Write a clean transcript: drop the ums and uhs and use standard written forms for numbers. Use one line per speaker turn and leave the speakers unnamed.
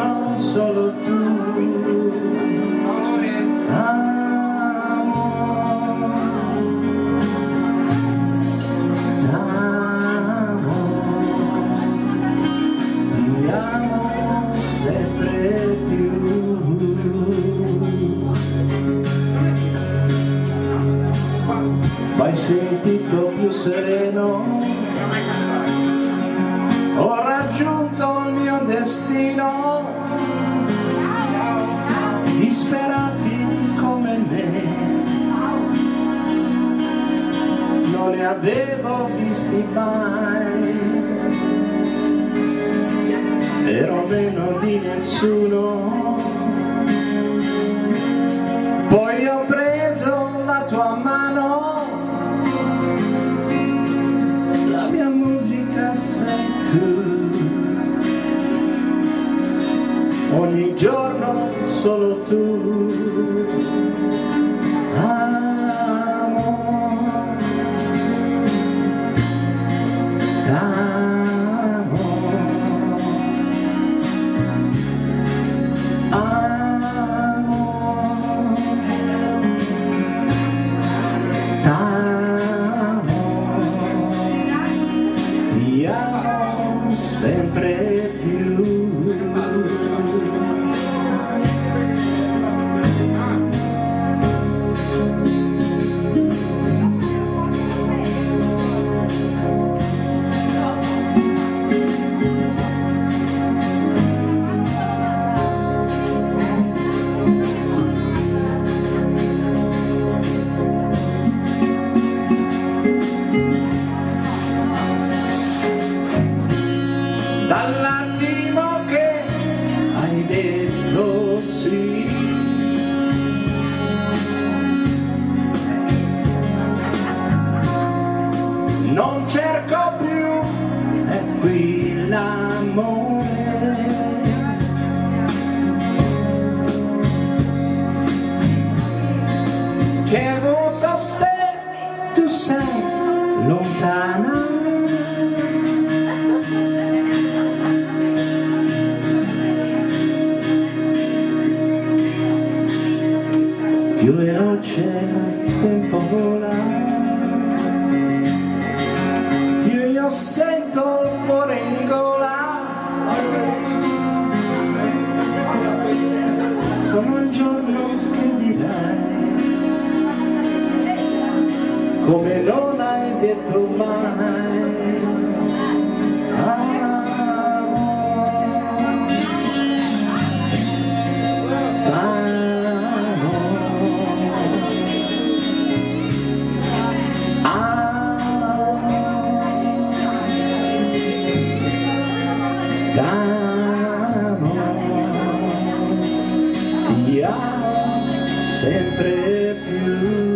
giorno solo tu. Sempre più. M'hai sentito più sereno? Ho raggiunto il mio destino. Disperati come me non ne avevo visti mai. Ero meno di nessuno, poi ho preso la tua mano, la mia musica sei tu, ogni giorno solo tu. Sempre più. Dall'attimo che hai detto sì, non cerco più, è qui l'amore. Che hai avuto se tu sei lontana. Più veloce il tempo vola, più io sento il cuore in gola. Come un giorno che dirai, come non hai detto mai. Ti amo sempre più.